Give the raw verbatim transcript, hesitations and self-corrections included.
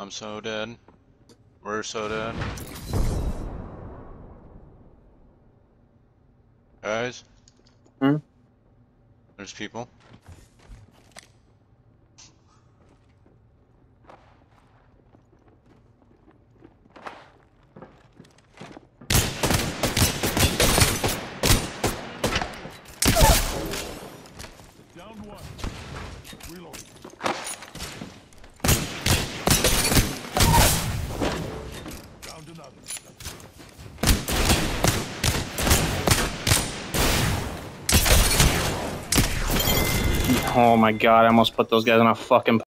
I'm so dead. We're so dead. Guys? Hmm? There's people. Down one. Reload. Down another. Oh my god, I almost put those guys on a fucking